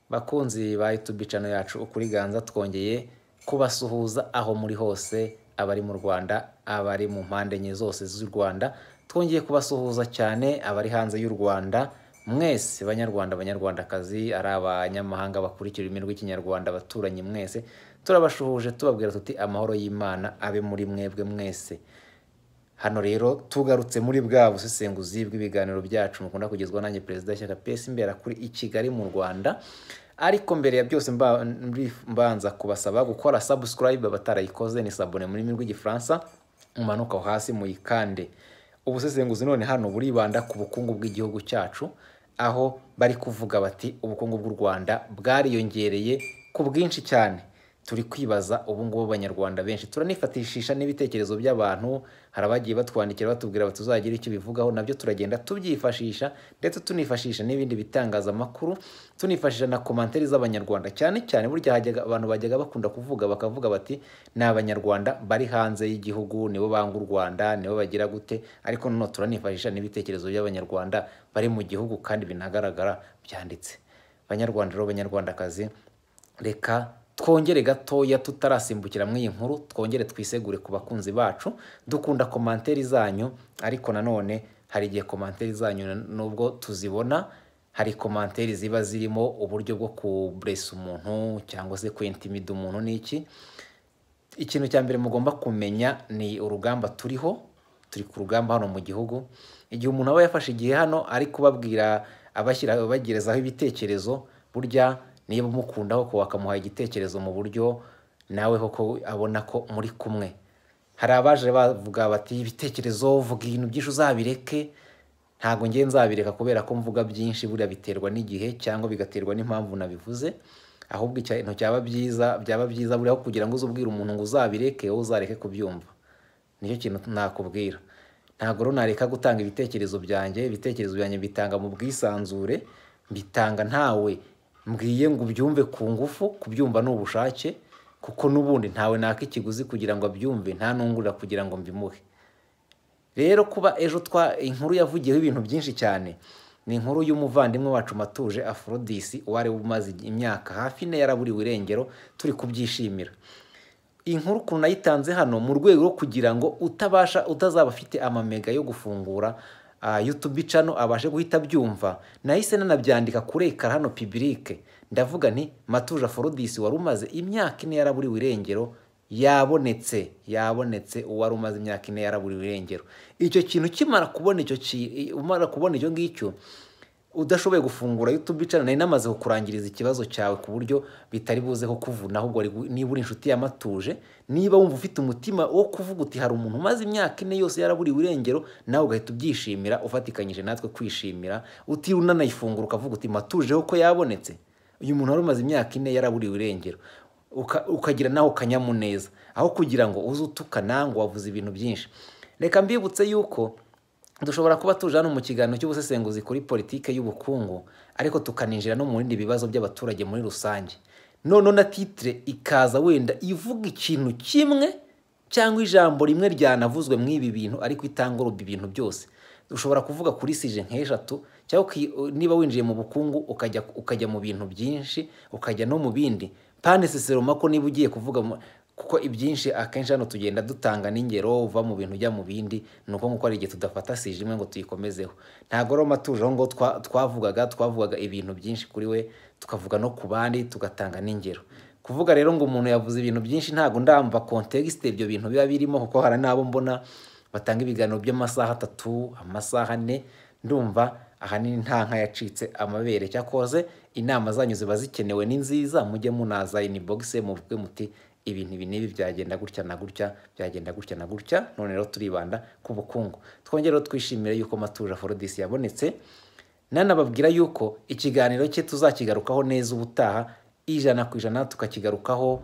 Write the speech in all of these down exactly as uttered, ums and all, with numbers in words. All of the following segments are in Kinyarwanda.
Bakunzi ba YouTube channel yacu ukuriganza, twongeye kubasuhuza aho muri hose, abari mu Rwanda, abari mu mpande enye zose z'u Rwanda. Twongeye kubasuhuza cyane abari hanze y'u Rwanda, mwese banyarwanda banyarwandakazi, ari abanyamahanga bakurikira ururimi rw'ikinyarwanda, abaturanyi mwese turabashuhuje tubabwira tuti amahoro y'Imana abe muri mwebwe mwese. Hano rero tugarutse muri bwa busesenguzi bw'ibiganiro byacu mukunda kugezwa nanjye Perezida Shyaka P S imbera kuri i Kigali mu Rwanda. Ariko mbere ya byose mba mbanza kubasaba gukora subscribe, abatarayikoze ni sabone muri rurimi rw'igifaransa, umanuka hasi mu ikande. Ubusesenguzi none hano buribanda ku bukungu bw'igihugu cyacu, aho bari kuvuga bati ubukungu bw'u Rwanda bwariyongereye ku bwinshi cyane. Turi kwibaza ubu ngubu abanyarwanda benshi turanifatishisha n'ibitekerezo by'abantu, harabagiye batwandikira batubwira bati tuzagira icyo bivugaho, nabyo turagenda tubyifashisha, ndetse tunifashisha n'ibindi bitangaza makuru, tunifashisha na commentaire z'abanyarwanda. Cyane cyane burya hajyaga abantu bajyaga bakunda kuvuga bakavuga bati ni abanyarwanda bari hanze y'igihugu nibo banga u Rwanda, nibo bagira gute, ariko none turanifashisha n'ibitekerezo by'abanyarwanda bari mu gihugu kandi binagaragara byanditse. Banyarwanda rero banyarwandakazi, reka twongere gatoya tutarasimbukira mu iyi nkuru, twongere twisegure ku bakunzi bacu. Dukunda commentaire zanyu, ariko nanone hari igihe commentaire zanyu nubwo tuzibona, hari commentaire ziba zirimo uburyo bwo kubless umuntu cyangwa se kwintimida umuntu. Niki ikintu cya mbere mugomba kumenya ni urugamba turiho, turi ku rugamba hano mu gihugu. Igihe umuntu aba yafashe igihe hano ari kubabwira abashyira bagerezaho ibitekerezo, burya niba umukundaho ko wakamuha igitekerezo mu buryo nawe ko abona ko muri kumwe. Hari abaje bavuga bati ibitekerezo vuga ibintu byinshi uzabireke. Ntago ngiye nzabireka kubera ko mvuga byinshi, buriya biterwa n'igihe cyangwa bigaterwa n'impamvu nabivuze. Ahubwo ikintu cyaba byiza byaba byiza buriya kugira ngo uzubwire umuntu ngo uzabireke wowe uzareke kubyumva. Nicyo kintu nakubwira. Ntago rero nareka gutanga ibitekerezo byanjye, ibitekerezo byanjye bitanga mu bwisanzure, mbitanga ntawe mbwiye ngo ubyumve ku ngufu, kubyumva ni ubushake, kuko nubundi ntawe naka ikiguzi kugira ngo abyumve, nta nungurira kugira ngo mbimuhe. Rero kuba ejo twa inkuru yavugiyeho ibintu byinshi cyane, ni inkuru y'umuvandimwe wacu Matuje Aphrodis, wari umaze imyaka hafi ine yaraburiwe irengero, turi kubyishimira. Inkuru kuntu nayitanze hano mu rwego rwo kugira ngo utabasha utazaba afite amamega yo gufungura Uh, YouTube channel abashe guhita byumva, nahise nanabyandika kuri ekara hano public. Ndavuga nti Matuje Aphrodis wari umaze imyaka ine yaraburiwe irengero yabonetse, yabonetse uwari umaze imyaka ine yaraburiwe irengero. Icyo kintu kimara kubona icyo umara kubona icyo ngicyo, udashoboye gufungura YouTube channel nari namaze kukurangiriza ikibazo cyawe ku buryo bitari buzeho kuvuna, ahubwo niba uri inshuti ya Matuje, niba wumva ufite umutima wo kuvuga uti hari umuntu umaze imyaka ine yose yaraburiwe irengero, nawe ugahita ubyishimira ufatikanyije natwe kwishimira, uti unanayifungura ukavuga uti Matuje ko yabonetse, uyu muntu wari umaze imyaka ine yaraburiwe irengero, ukagira naho kanyamuneza, aho kugira ngo uzutuka nango wavuze ibintu byinshi. Reka mbibutse yuko dushobora kuba tuje hano mu kiganiro cy'ubusesenguzi kuri politike y'ubukungu, ariko tukaninjira no mu bindi bibazo by'abaturage muri rusange. None na titre ikaza wenda ivuga ikintu kimwe cyangwa ijambo rimwe ryanavuzwe mu ibi bintu, ariko itangoroba ibintu byose. Dushobora kuvuga kuri sije nk'eshatu, cyangwa niba winjiye mu bukungu ukajya ukajya mu bintu byinshi, ukajya no mu bindi. Pane seseroma ko niba ugiye kuvuga kuko ibyinshi akenshi hano tugenda dutanga n'ingero uva mu bintu ujya mu bindi, nuko nkuko ari igihe tudafata sije imwe ngo tuyikomezeho. Ntago rero Matuje ngo twavugaga twavugaga ibintu byinshi kuri we, tukavuga no ku bandi tugatanga n'ingero. Kuvuga rero ngo umuntu yavuze ibintu byinshi, ntago ndamva context ibyo bintu biba birimo, kuko hari nabo mbona batanga ibiganiro by'amasaha atatu, amasaha ane, ndumva ahanini nta nka yacitse amabere. Cyakoze inama zanyu ziba zikenewe ni nziza, mujye munaza inbox muvuge muti ibintu ibi nibi byagenda gutya na gutya, byagenda gutya na gutya. None rero turibanda ku bukungu. Twongere twishimire yuko Matuje Aphrodis yabonetse, nanababwira yuko ikiganiro cye tuzakigarukaho neza ubutaha ijana ku ijana, tukakigarukaho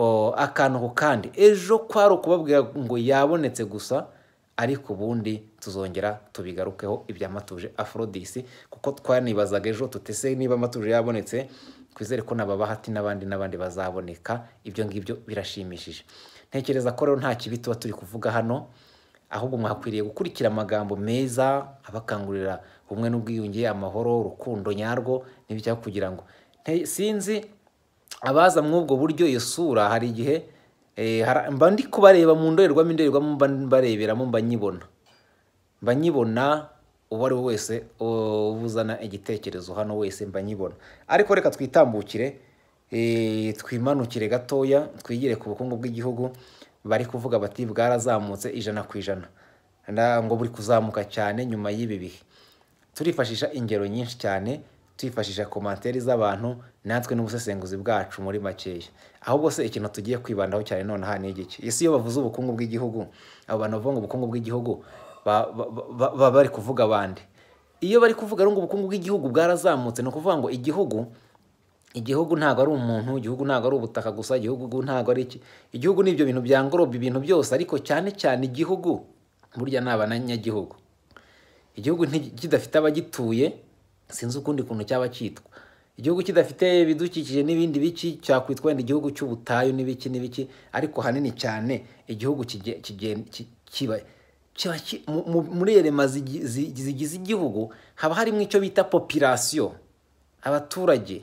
akantu ku kandi. Ejo kwari ukubabwira ngo yabonetse gusa, ariko ubundi tuzongera tubigarukeho ibya Matuje Aphrodis, kuko twanibazaga ejo tutese niba Matuje yabonetse, kwizere ko nababahati n'abandi n'abandi bazaboneka. Ibyo ngibyo birashimishije. Ntekereza ko rero nta kibi tuba turi kuvuga hano, ahubwo mwakwiriye gukurikira amagambo meza abakangurira ubumwe n'ubwiyunge, amahoro, urukundo nyarwo, n'ibijya kugira ngo sinzi abaza mw'ubwo buryo iyo sura hari igihe eh, hara- mba ndi kubareba mu ndorerwamo indorerwamo mba mbareberamo mba nyibona mba nyibona uwo ari we wese ubuzana igitekerezo hano wese mba nyibona. Ariko reka twitambukire eh, twimanukire gatoya twigire ku bukungu bw'igihugu. Bari kuvuga bati bwarazamutse ijana ku ijana na ngo buri kuzamuka cyane nyuma y'ibi bihe. Turifashisha ingero nyinshi cyane, twifashisha komantere z'abantu natwe n'ubusesenguzi bwacu muri makeya. Ahubwo se ikintu tugiye kwibandaho cyane none aha ni igiki? Ese iyo bavuze ubukungu bw'igihugu, abo bantu bavuga ngo ubukungu bw'igihugu ba- ba- ba- baba bari kuvuga abandi. Iyo bari kuvuga ngo ubukungu bw'igihugu bwarazamutse, ni ukuvuga ngo igihugu igihugu ntabwo ari umuntu, igihugu ntabwo ari ubutaka gusa, igihugu ntabwo ari iki. Igihugu ni ibyo bintu byangoroba ibintu byose, ariko cyane cyane igihugu burya ni abanyagihugu. Igihugu nti- kidafite abagituye sinzi ukundi kuntu cyaba cyitwa. Igihugu kidafite ibidukikije n'ibindi biki cyakwitwa wenda igihugu cy'ubutayu n'ibiki n'ibiki, ariko hanini cyane igihugu kige- kige- ki- kiba kiba ki- mu- mu- muri elema zigi- zi- zigize igihugu haba harimo icyo bita population, abaturage.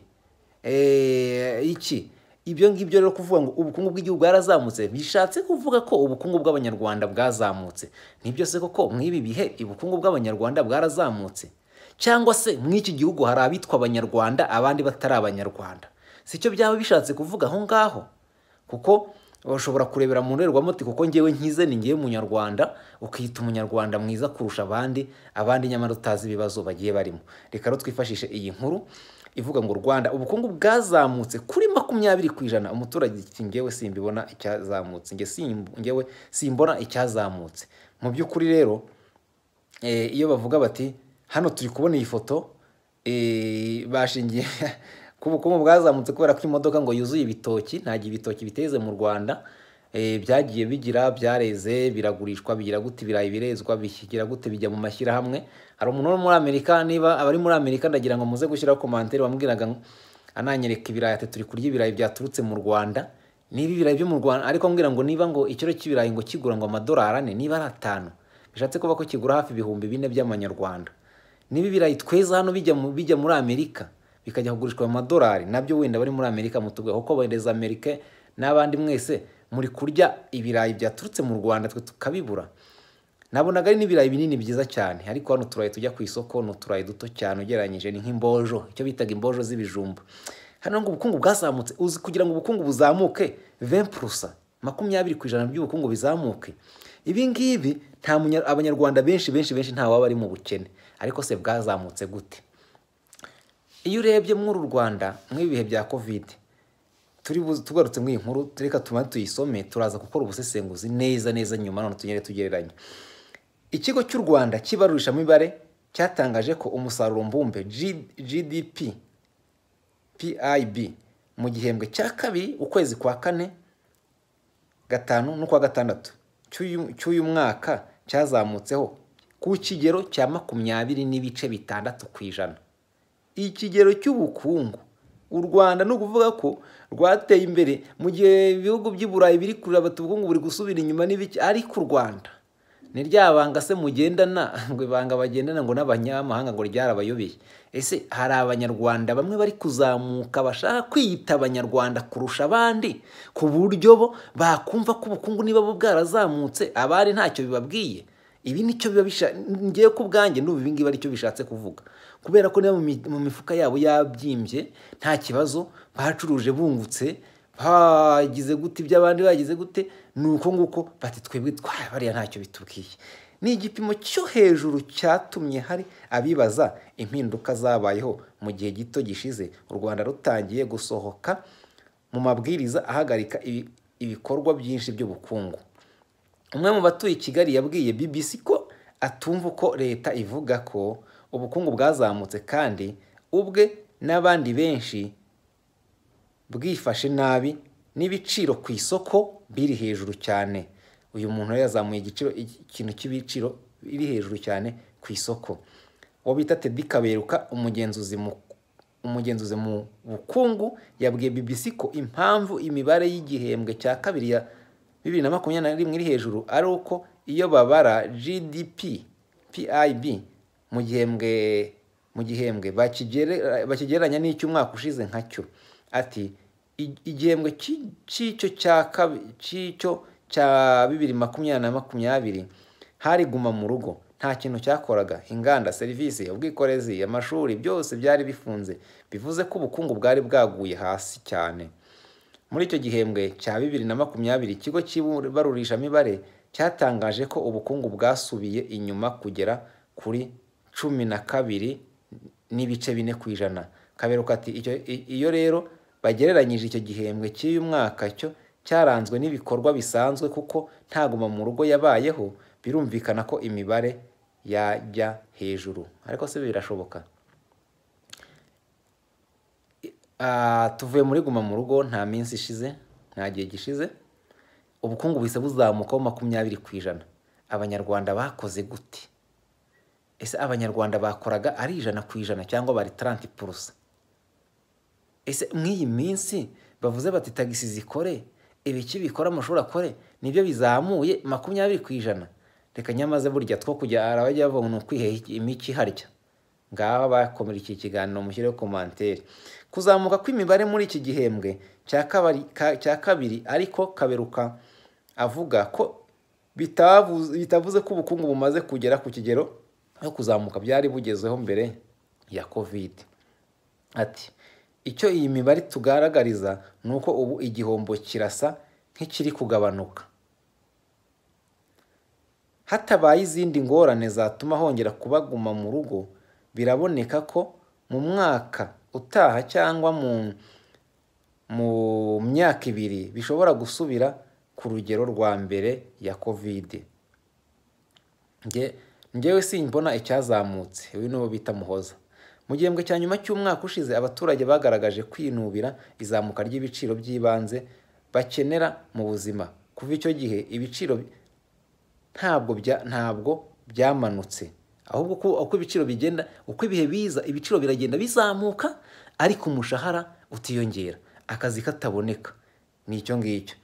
Eh, iki ibyo ngibyo rero kuvuga ngo ubukungu bw'igihugu bwarazamutse bishatse kuvuga ko ubukungu bw'abanyarwanda bwazamutse. Nibyo se koko mw'ibi bihe ubukungu bw'abanyarwanda bwarazamutse? Cyangwa se mw'iki gihugu hari abitwa abanyarwanda abandi batari abanyarwanda? Sicyo byaba bishatse kuvuga aho ngaho? Kuko ushobora kurebera mu ndorerwamo uti kuko ngewe nkize ni ngewe munyarwanda, ukiyita umunyarwanda mwiza kurusha abandi, abandi nyamara utazi ibibazo bagiye barimo. Reka rero twifashishe iyi nkuru ivuga ngo u Rwanda ubukungu bwazamutse kuri makumyabiri ku ijana. Umuturage ati ngewe simbibona icyazamutse, nge sim- ngewe simbona icyazamutse. Mu by'ukuri rero eh, iyo bavuga bati hano turi kubona iyi foto eh, bashingiye ku bukungu bwazamutse kubera ko imodoka ngo yuzuye ibitoki, nta gihe ibitoki biteze mu Rwanda. Eh, byagiye bigira byareze biragurishwa bigira gute, ibirayi birezwa bigira gute, bijya mu mashyirahamwe. Hari umuntu wo muri Amerika, niba abari muri Amerika ndagira ngo muze gushyiraho komantere, bamubwiraga ngo ananyereka ibirayi ati turi kurya ibirayi byaturutse mu Rwanda. Niba ibirayi byo mu Rwanda, ariko ambwira ngo niba ngo ikiro cy'ibirayi ngo kigura ngo amadolari ane, niba ari atanu, bishatse kuba ko kigura hafi ibihumbi bine by'amanyarwanda. Niba ibirayi tweza hano bijya mu- bijya muri Amerika bikajya kugurishwa mu madolari, nabyo wenda bari muri Amerika mutubwe kuko bohereza Amerika n'abandi mwese muri kurya ibirayi byaturutse mu Rwanda twe tukabibura. Nabonaga ari n'ibirayi binini byiza cyane, ariko hano turayi tujya ku isoko ni uturayi duto cyane ugereranyije, ni nk'imbojo, icyo bitaga imbojo z'ibijumba. Hano ngo ubukungu bwazamutse, uzi kugira ngo ubukungu buzamuke vingt pour cent, makumyabiri ku ijana by'ubukungu bizamuke. Ibi ngibi nta munya- abanyarwanda benshi benshi benshi nta waba ari mu bukene, ariko se bwazamutse gute? Iyo urebye muri u Rwanda mw'ibi bihe bya Covid, turi buze tugarutse mw'iyi nkuru, reka tubanze tuyisome, turaza gukora ubusesenguzi neza neza nyuma none tugere tugereranye. Ikigo cy'u Rwanda cy'ibarurishamibare cyatangaje ko umusaruro mbumbe G- GDP P I B mu gihembwe cya kabiri ukwezi kwa kane gatanu n'ukwa gatandatu cy'uyu cy'uyu mwaka cyazamutseho ku kigero cya makumyabiri n'ibice bitandatu ku ijana. Ikigero cy'ubukungu u Rwanda ni ukuvuga ko rwateye imbere mu gihe ibihugu by'i Burayi biri kureba bati ubukungu buri gusubira inyuma n'ibiki, ariko u Rwanda ni rya banga se mugendana ngo ibanga bagendana ngo n'abanyamahanga ngo ryarabayobeye. Ese hari abanyarwanda bamwe bari kuzamuka bashaka kwiyita abanyarwanda kurusha abandi ku buryo bo bakumva ko ubukungu niba bo bwarazamutse abari ntacyo bibabwiye? Ibi nicyo biba bisha ngiye ku bwanjye n'ubu ibi ngibi aricyo bishatse kuvuga, kubera ko niba mu mi- mu mifuka yabo yabyimbye nta kibazo, bacuruje bungutse, bagize gute iby'abandi bagize gute, ni uko nguko bati twebwe twaye bariya ntacyo bitubwiye. Ni igipimo cyo hejuru cyatumye hari abibaza impinduka zabayeho mu gihe gito gishize u Rwanda rutangiye gusohoka mu mabwiriza ahagarika ibi- ibikorwa byinshi by'ubukungu. Umwe mu batuye i Kigali yabwiye B B C ko atumva uko leta ivuga ko ubukungu bwazamutse kandi ubwe n'abandi benshi bwifashe nabi n'ibiciro ku isoko biri hejuru cyane. Uyu muntu rero yazamuye igiciro ikintu cy'ibiciro biri hejuru cyane ku isoko. Uwo bita Teddy Kaberuka, umugenzuzi mu umugenzuzi mu bukungu, yabwiye B B C ko impamvu imibare y'igihembwe cya kabiri ya bibiri na makumyabiri na rimwe iri hejuru ari uko iyo babara G D P P I B mu gihembwe mu gihembwe bakigere bakigereranya n'icy'umwaka ushize nkacyo. Ati igihembwe cy'icyo cya cy'icyo cya bibiri makumyabiri na makumyabiri hari guma mu rugo, nta kintu cyakoraga, inganda, serivisi, ubwikorezi, amashuri byose byari bifunze, bivuze ko ubukungu bwari bwaguye hasi cyane. Muri icyo gihembwe cya bibiri na makumyabiri ikigo cy'ibarurishamibare cyatangaje ko ubukungu bwasubiye inyuma kugera kuri cumi na kabiri n'ibice bine ku ijana. Kaberuka ati iyo rero bagereranyije icyo gihembwe cy'uyu mwaka cyo cyaranzwe n'ibikorwa bisanzwe kuko nta guma mu rugo yabayeho, birumvikana ko imibare yajya hejuru. Ariko se birashoboka? Tuvuye muri guma mu rugo nta minsi ishize, nta gihe gishize, ubukungu buhise buzamukaho makumyabiri ku ijana. Abanyarwanda bakoze gute? Ese abanyarwanda bakoraga ari ijana ku ijana cyangwa bari taranti purusa? Ese mw'iyi minsi bavuze bati tagisi zikore, ibiki bikora amashuri akore, nibyo bizamuye makumyabiri ku ijana? Reka nyamaze burya two kujya arabajya bavuga ngo kwiheha imiki harya. Ngaho bakomera iki kiganiro mushyire komantere. Kuzamuka kw'imibare muri iki gihembwe cya kabiri cya kabiri ariko Kaberuka avuga ko bitavuze bitavuze ko ubukungu bumaze kugera ku kigero no kuzamuka byari bugezeho mbere ya Covid. Ati icyo iyi mibare tugaragariza nuko ubu igihombo kirasa nk'ikiri kugabanuka, hatabaye izindi ngorane zatuma hongera kubaguma mu rugo. Biraboneka ko mu mwaka utaha cyangwa mu mu myaka ibiri bishobora gusubira ku rugero rwa mbere ya Covid. Nge ngewe simbona icyazamutse. Uyu niwo bita Muhoza. Mu gihembwe cya nyuma cy'umwaka ushize abaturage bagaragaje kwinubira izamuka ry'ibiciro by'ibanze bakenera mu buzima. Kuva icyo gihe ibiciro ntabwo bya ntabwo byamanutse, ahubwo uko ibiciro bigenda, uko ibihe biza ibiciro biragenda bizamuka ariko umushahara utiyongera, akazi kataboneka. Ni icyo ngicyo.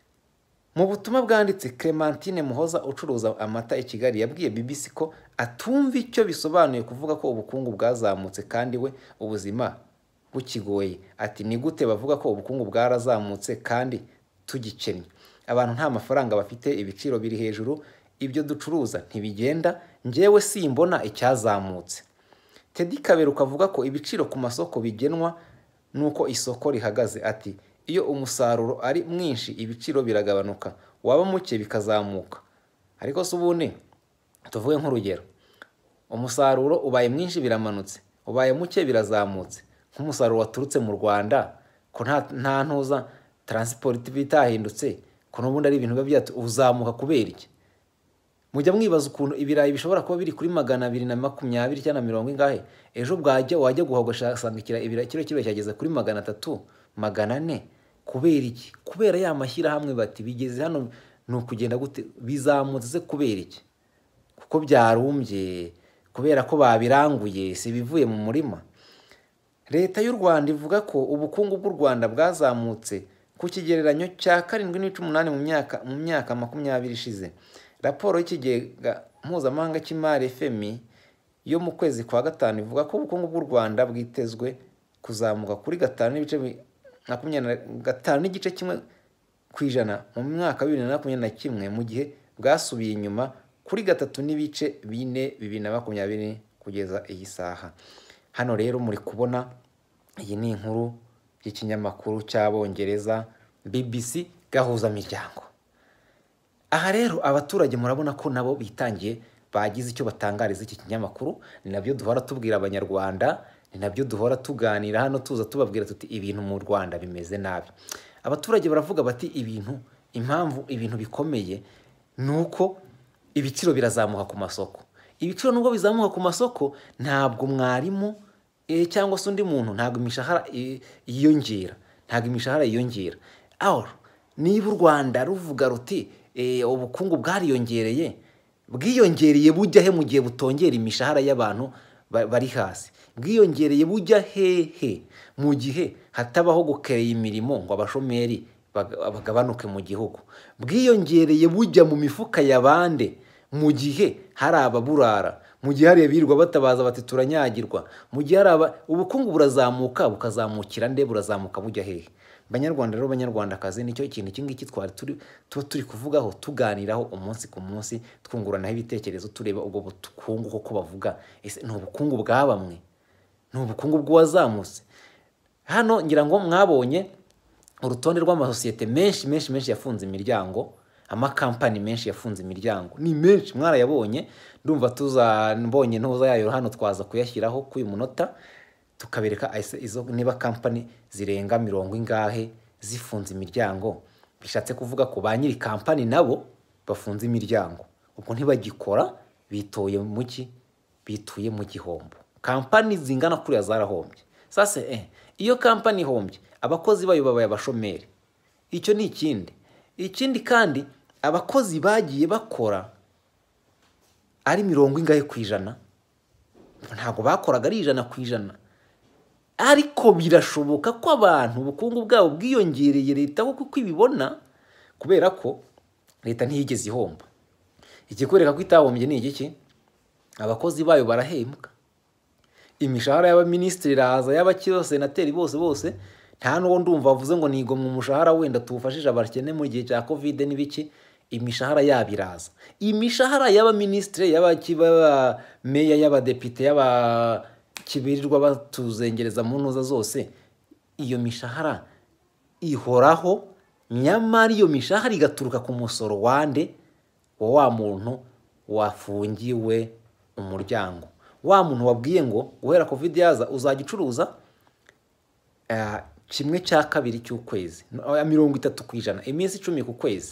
Mu butumwa bwanditse, Clementine Muhoza ucuruza amata i Kigali yabwiye B B C ko atumva icyo bisobanuye kuvuga ko ubukungu bwazamutse kandi we ubuzima bukigoye. Ati ni gute bavuga ko ubukungu bwarazamutse kandi tugikennye? Abantu nta mafaranga bafite, ibiciro biri hejuru, ibyo ducuruza ntibigenda, njyewe simbona icyazamutse. Teddy Kaberuka avuga ko ibiciro ku masoko bigenwa nuko isoko rihagaze. Ati iyo umusaruro ari mwinshi ibiciro biragabanuka, waba muke bikazamuka. Ariko se ubundi tuvuge nk'urugero, umusaruro ubaye mwinshi biramanutse, ubaye muke birazamutse. Nk'umusaruro waturutse mu Rwanda ko nta nta ntuza transport bitahindutse, ko n'ubundi ari ibintu biba uzamuka kubera iki? Mujya mwibaza ukuntu ibirayi bishobora kuba biri kuri magana abiri na makumyabiri cyangwa mirongo ingahe, ejo bwajya wajya guhogosha sangikira ibirayi kilo kilo cyageze kuri magana atatu, magana ane. Kubera iki? Kubera ya mashyirahamwe bati bigeze hano no kugenda gute bizamutse kubera iki? Kuko byarumbye, kubera ko babiranguye si bivuye mu murima. Leta y'u Rwanda ivuga ko ubukungu bw'u Rwanda bwazamutse ku kigereranyo cya karindwi n'ibice umunani mu myaka mu myaka makumyabiri ishize. Raporo y'ikigega mpuzamahanga cy'imari F M I yo mu kwezi kwa gatanu ivuga ko ubukungu bw'u Rwanda bwitezwe kuzamuka kuri gatanu n'ibice makumyabiri na gatanu n'igice kimwe ku ijana mu mwaka wa bibiri na makumyabiri na kimwe, mu gihe bwasubiye inyuma kuri gatatu n'ibice bine bibiri na makumyabiri kugeza iyi saha. Hano rero muri kubona iyi ni inkuru y'ikinyamakuru cy'Abongereza B B C gahuza miryango. Aha rero abaturage murabona ko nabo bitangiye bagize icyo batangariza iki kinyamakuru. Ni nabyo duhora tubwira abanyarwanda, ni nabyo duhora tuganira hano tuza tubabwira tuti ibintu mu Rwanda bimeze nabi. Abaturage baravuga bati ibintu impamvu ibintu bikomeye nuko ibiciro birazamuka ku masoko. Ibiciro nubwo bizamuka ku masoko ntabwo mwarimu e, cyangwa se undi muntu ntabwo imishahara yiyongera, ntabwo imishahara yiyongera. Aho niba u Rwanda ruvuga ruti e, ubukungu bwariyongereye, bwiyongereye bujya he mu gihe butongera imishahara y'abantu bari hasi? Bwiyongereye bujya hehe mu gihe hatabaho gukereye imirimo ngo abashomeri bagabanuke mu gihugu? Bwiyongereye bujya mu mifuka y'abande mu gihe hari ababurara, mu gihe hariya birirwa batabaza bati turanyagirwa, mu gihe hari ubukungu burazamuka bukazamukira nde, burazamuka bujya hehe? Banyarwanda rero banyarwandakazi, nicyo ikintu iki ngiki twari turi tuba turi kuvugaho, tuganiraho umunsi ku munsi, twunguranaho ibitekerezo, tureba ubwo bukungu koko bavuga, ese ni ubukungu bwa bamwe, ni ubukungu bw'uwazamutse? Hano ngira ngo mwabonye urutonde rw'amasosiyete menshi menshi menshi yafunze imiryango, amakampani menshi yafunze imiryango, ni menshi mwarayabonye. Ndumva tuza mbonye ntuza yayo hano twaza kuyashyiraho k'uyu munota, tukabereka izo niba kampani zirenga mirongo ingahe zifunze imiryango. Bishatse kuvuga ko ba nyiri kampani nabo bafunze imiryango, ubwo ntibagikora, bitoye mu ki, bituye mu gihombo. Kampani zingana kuriya zarahombye. Sasa eh iyo kampani ihombye, abakozi bayo babaye abashomeri. Icyo ni ikindi. Ikindi kandi abakozi bagiye bakora ari mirongo ingahe ku ijana, ntabwo bakoraga ari ijana ku ijana, ariko birashoboka ko abantu ubukungu bwabo bwiyongereye leta kuko ibibona, kubera ko leta ntiyigeze ihomba. Ikikwereka ko itahombye ni igiki? Abakozi bayo barahembwa, imishahara y'abaminisitiri iraza, y'abakirosenateri bose bose, nta n'uwo ndumva avuze ngo nigo mu mushahara wenda tuwufashije abakene mu gihe cya covid n'ibiki. Imishahara yabo iraza, imishahara y'abaminisitiri, y'abakiba meya, y'abadepite, y'aba kibirirwa batuzengereza mu ntuza zose, iyo mishahara ihoraho. Nyamara iyo mishahara igaturuka ku musoro wande wa wa muntu wafungiwe umuryango, wa muntu wabwiye ngo guhera covid yaza uzajya ucuruza uh, kimwe cya kabiri cy'ukwezi, mirongo itatu ku ijana, iminsi icumi ku kwezi,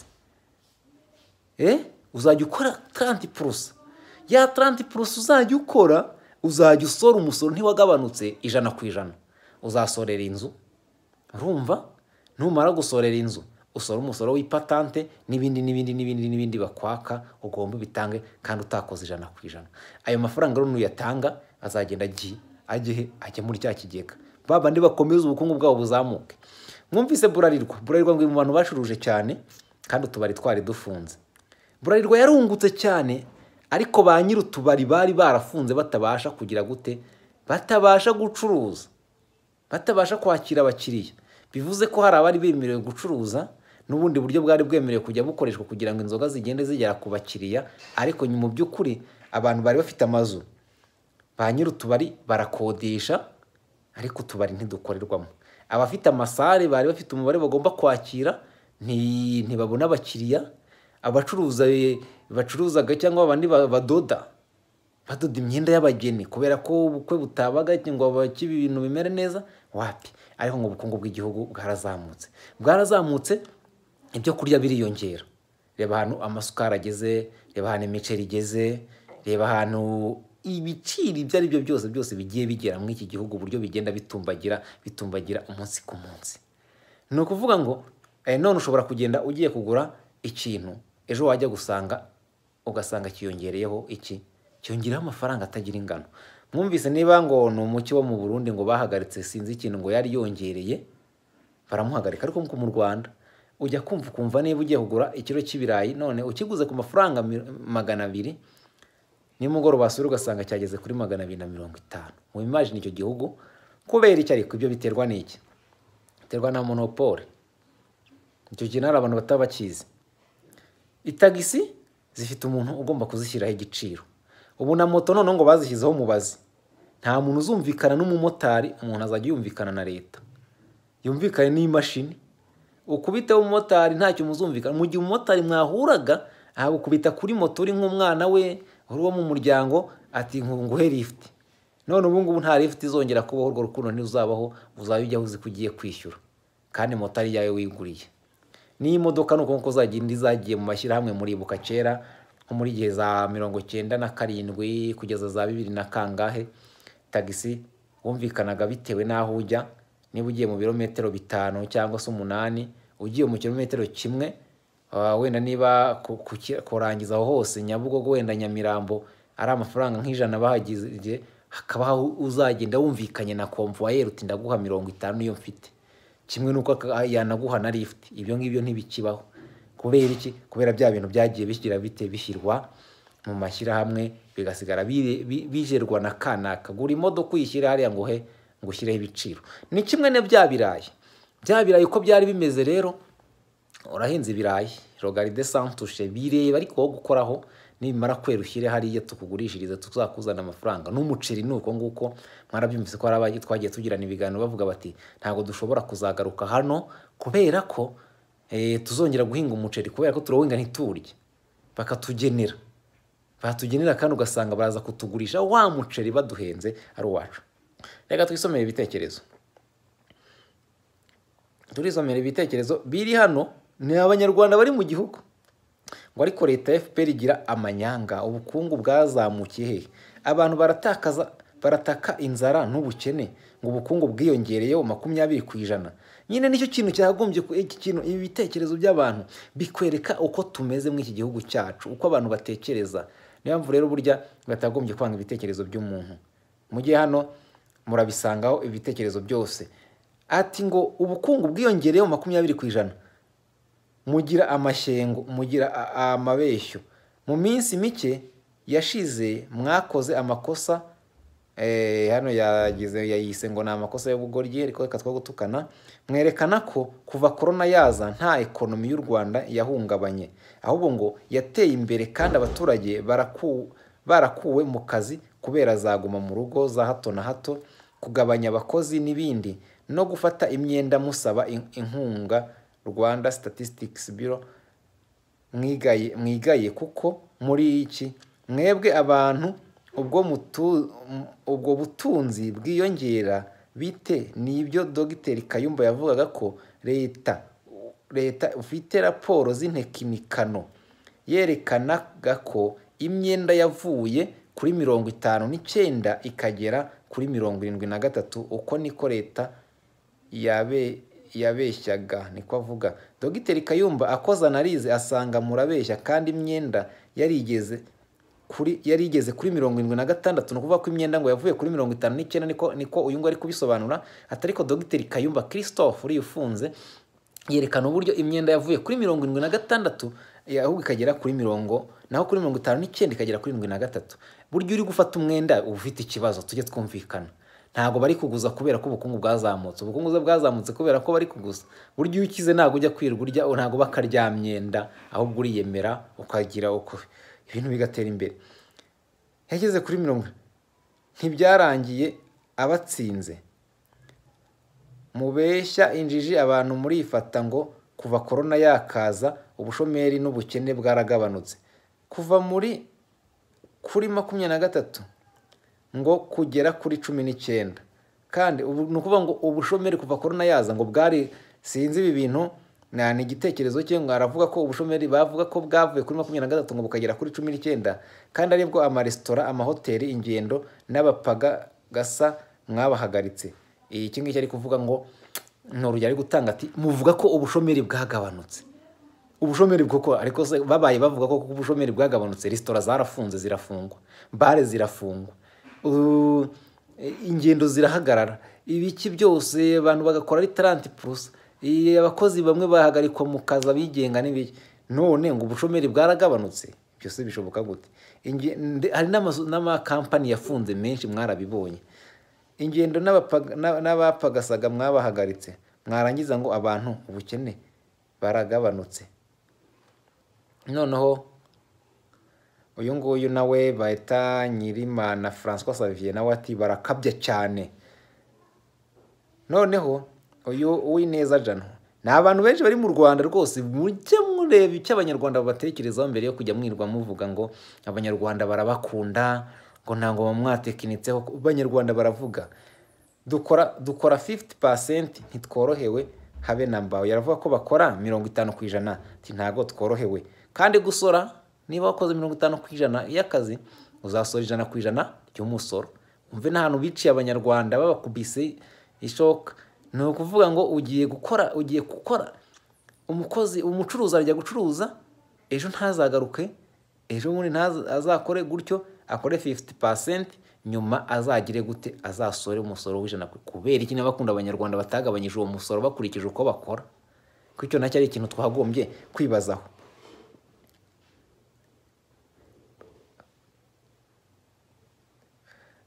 eh uzajya ukora trente purusa. Ya trente purusa uzajya ukora, uzajya usora umusoro ntiwagabanutse ijana ku ijana. Uzasorera inzu, urumva? Numara gusorera inzu, usora umusoro w'ipatante n'ibindi n'ibindi n'ibindi n'ibindi bakwaka, ugomba bitange kandi utakoze ijana ku ijana. Ayo mafaranga rero nuyatanga azagenda agiye ajye ajye muri cya kigega, babandi bakomeza ubukungu bwabo buzamuke. Mwumvise burarirwa, burarirwa ngo mu bantu bacuruje cyane kandi utubari twari dufunze. Burarirwa yarungutse cyane, ariko ba nyiri utubari bari barafunze batabasha kugira gute, batabasha gucuruza, batabasha kwakira abakiriya. Bivuze ko hari abari bemerewe gucuruza, n'ubundi buryo bwari bwemerewe kujya bukoreshwa kugira ngo inzoga zigende zigera ku bakiriya, ariko mu by'ukuri abantu bari bafite amazu, ba nyiri utubari barakodesha, ariko utubari ntidukorerwamo. Abafite amasare bari bafite umubare bagomba kwakira, ntibabona abakiriya. Abacuruza bacuruzaga cyangwa abandi badoda badoda imyenda y'abageni, kubera ko ubukwe butabaga ngo abakibi ibintu bimere neza, wapi. Ariko ngo ubukungu bw'igihugu bwarazamutse, bwarazamutse ibyo kurya biriyongera. Reba ahantu amasukari ageze, reba ahantu imiceri igeze, reba ahantu ibiciro ibyo ari byo byose byose bigiye bigera muri iki gihugu, uburyo bigenda bitumbagira bitumbagira umunsi ku munsi. Ni ukuvuga ngo eh, none ushobora kugenda ugiye kugura ikintu, ejo wajya gusanga ugasanga kiyongereyeho iki, cyongereho amafaranga atagira ingano. Mwumvise niba ngo ni umuki wo mu Burundi ngo bahagaritse sinzi ikintu ngo yari yongereye, baramuhagarika. Ariko nko mu Rwanda ujya kumva kumva niba ugiye kugura ikiro cy'ibirayi none ukiguze ku mafaranga magana abiri, nimugoroba basura ugasanga cyageze kuri magana abiri na mirongo itanu. Mu imagine icyo gihugu kubera iki? Ariko ibyo biterwa n'iki? Biterwa na monopole. Icyo kintu hari abantu batabakizi. Itagisi zifite umuntu ugomba kuzishyiraho igiciro. Ubu na moto none ngo bazishyizeho mubazi, nta muntu uzumvikana n'umumotari, umuntu azajya yumvikana na leta, yumvikane n'imashini. Ukubita umumotari ntacyo muzumvikana. Mu gihe umumotari mwahuraga akubita kuri moto uri nk'umwana we uri wo mu muryango, ati nguhe lift. None ubu ngubu nta lift izongera kubaho, urwo rukundo ntiruzabaho, uzajya uzi ko ugiye kwishyura kandi moto ari yawe wiguriye. Ni imodoka nuko nko zagenda izagiye mu mashyirahamwe muribuka kera nko muri gihe za mirongo cyenda na karindwi kugeza za bibiri na kangahe, tagisi wumvikanaga bitewe n'aho ujya. Niba ugiye mu birometero bitanu cyangwa se umunani, ugiye mu kilometero kimwe, uh, wenda niba kurangiza aho hose Nyabugogo wenda Nyamirambo ari amafaranga nk'ijana bahagize, hakaba uzagenda wumvikanye na convoyeur uti ndaguha mirongo itanu iyo mfite, kimwe nuko yanaguha na lift. Ibyo ngibyo ntibikibaho. Kubera iki? Kubera bya bintu byagiye bishyira bite bishyirwa mu mashyirahamwe bigasigara bijerwa na kanaka. Gura imodoka uyishyire hariya ngo he ngo ushyireho ibiciro. Ni kimwe ne bya birayi bya birayi uko byari bimeze rero. Urahinze ibirayi rogaride santushe bireba ariko wo gukoraho nimara kwera ushyire hariya tukugurishiriza tuzakuzana amafaranga. N'umuceri nuko nguko mwarabyumvise ko arabaye twagiye tugirana ibiganiro bavuga bati ntago dushobora kuzagaruka hano kubera ko eh tuzongera guhinga umuceri kubera ko turawinga ntiturye, bakatugenera batugenera kandi ugasanga baraza kutugurisha wa muceri baduhenze ari wacu. Reka twisomere ibitekerezo. Turisomere ibitekerezo biri hano. Ni abanyarwanda bari mu gihugu ngo ariko leta ya F P R igira amanyanga. Ubukungu bwazamukiye he? Abantu baratakaza barataka inzara n'ubukene ngo ubukungu bwiyongereyeho makumyabiri ku ijana. Nyine nicyo kintu cyagombye ku iki kintu. Ibi bitekerezo by'abantu bikwereka uko tumeze mu iki gihugu cyacu, uko abantu batekereza. Niyo mpamvu rero burya batagombye kwanga ibitekerezo by'umuntu. Mu gihe hano murabisangaho ibitekerezo byose. Ati ngo ubukungu bwiyongereyeho makumyabiri ku ijana. Mugira amashyengo, mugira amabeshyo. Mu minsi mike yashize mwakoze amakosa eh hano yagize yayise ngo na amakosa y'ubugoryi ariko reka twa gutukana. Mwerekana ko kuva corona yaza nta economy y'u Rwanda yahungabanye, ahubwo ngo yateye imbere kandi abaturage baraku barakuwe mu kazi kubera zaguma mu rugo za hato na hato, kugabanya abakozi n'ibindi no gufata imyenda musaba inkunga. Rwanda Statistics Bureau mwigaye mwigaye kuko muri iki mwebwe abantu ubwo mutu ubwo butunzi bwiyongera bite. Nibyo Dogiteri Kayumba yavugaga ko leta leta ufite raporo z'intekinikano yerekanaga ko imyenda yavuye kuri mirongo itanu n'icyenda ikagera kuri mirongo irindwi na gatatu. Uko niko leta yabe yabeshyaga niko avuga. Dogiteri Kayumba akoza analize asanga murabeshya kandi imyenda yarigeze kuri yarigeze kuri mirongo irindwi na gatandatu. No kuvuga ko imyenda ngo yavuye kuri mirongo itanu n'icyenda niko niko uyu ngo ari kubisobanura. Atariko Dogiteri Kayumba Christophe uri ufunze yerekana uburyo imyenda yavuye kuri mirongo irindwi na gatandatu ahubwo ikagera kuri mirongo naho kuri mirongo itanu n'icyenda ikagera kuri irindwi na gatatu. Buryo uri gufata umwenda ufite ikibazo tujye twumvikana. Ntago bari kuguza kubera ko ubukungu bwazamutse. Ubukungu bwe bwazamutse kubera ko bari kuguza. Buryo ukize ntago ujya kwirwa urya ntago bakaryamyenda ahubwo uriyemera ukagira uko ibintu bigatera imbere. Yageze kuri mirongo ntibyarangiye abatsinze. Mubeshya injiji abantu muri ifata ngo kuva corona yakaza ubushomeri n'ubukene bwaragabanutse kuva muri kuri makumyabiri na gatatu ngo kugera kuri cumi n'icyenda. Kandi ubu nukuvuga ngo ubushomeri kuva corona yaza ngo bwari sinzi ibi bintu na ni igitekerezo cye ngo aravuga ko ubushomeri bavuga ko bwavuye kuri makumyabiri na gatatu ngo bukagera kuri cumi n'icyenda. Kandi aribwo amaresitora, amahoteli, ingendo n'abapaga gasa mwabahagaritse. Iki ngiki ari kuvuga ngo n'urujya ari gutanga ati muvuga ko ubushomeri bwagabanutse. Ubushomeri bwoko ariko babaye bavuga ko ubushomeri bwagabanutse. Resitora zarafunze zirafungwa, bare zirafungwa, Uh, ingendo zirahagarara, ibiki byose abantu bagakora ari trente plus. Abakozi bamwe bahagarikwa mu kaza bigenga n'ibiki. None ngo ubushomeri bwaragabanutse. Byose bishoboka gute? Hari n'ama company yafunze menshi mwarabibonye. Ingendo n'abapagasaga mwabahagaritse. Mwarangiza ngo abantu ubukene baragabanutse. Noneho uyu nguyu nawe bahita Nyirimana François Xavier nawe ati barakabya cyane. Noneho uyu Uwineza Jano ni abantu benshi bari mu Rwanda rwose mujye mureba icyo abanyarwanda babatekerezaho mbere yo kujya mwirwa muvuga ngo abanyarwanda barabakunda ngo ntango bamwatekinitseho. Abanyarwanda baravuga dukora dukora fifty percent ntitworohewe habe namba. Yaravuga ko bakora mirongo itanu ku ijana ati ntago tworohewe. Kandi gusora niba wakoze mirongo itanu ku ijana y'akazi uzasora ijana ku ijana ry'umusoro. Umve n'ahantu biciye abanyarwanda babakubise ishoka. Ni ukuvuga ngo ugiye gukora ugiye gukora umukozi umucuruzi arajya gucuruza ejo ntazagaruke, ejo muri ntazakore gutyo akore fifty percent nyuma azagire gute azasore umusoro w'ijana kubera iki n'abakunda abanyarwanda batagabanyije uwo musoro bakurikije uko bakora. Kwicyo nacyo ari ikintu twagombye kwibazaho.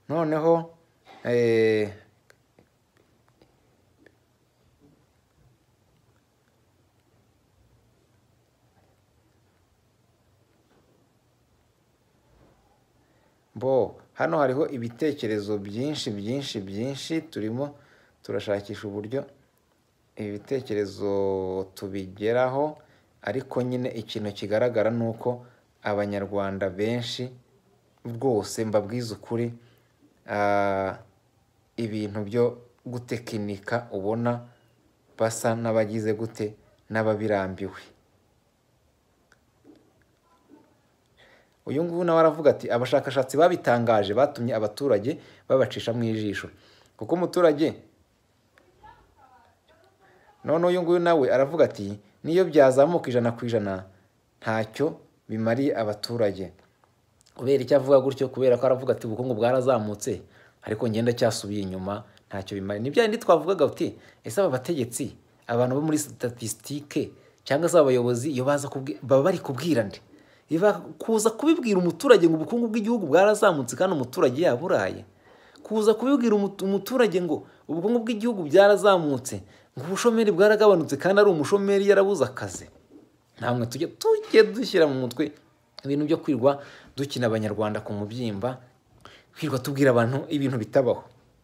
noneho eh, bo hano hariho ibitekerezo byinshi byinshi byinshi turimo turashakisha uburyo ibi bitekerezo tubigeraho, ariko nyine ikintu kigaragara ni uko abanyarwanda benshi rwose mbabwiza ukuri, ibintu byo gutekinika ubona basa n'abagize gute n'ababirambiwe. Uyu nguyu nawe aravuga ati abashakashatsi babitangaje batumye abaturage babacisha mu ijisho kuko umuturage. None uyu nguyu nawe aravuga ati niyo byazamuka ijana ku ijana ntacyo bimariye abaturage. Kubera icyo avuga gutyo? Kubera ko aravuga ati ubukungu bwarazamutse ariko ngenda cyasubiye inyuma, ntacyo bimariye. Ni bya bindi twavugaga uti ese aba bategetsi, abantu bo muri statistique cyangwa se abayobozi iyo baza baba bari kubwira nde? Kuza kubibwira umuturage ngo ubukungu bw'igihugu bwarazamutse kandi umuturage yaburaye, kuza kubibwira umuturage ngo ubukungu bw'igihugu byarazamutse ngo ubushomeri bwaragabanutse kandi ari umushomeri yarabuze akazi. Namwe tujye tujye dushyira mu mutwe ibintu byo kwirwa dukina abanyarwanda ku mubyimba, kwirwa tubwira abantu ibintu bitabaho.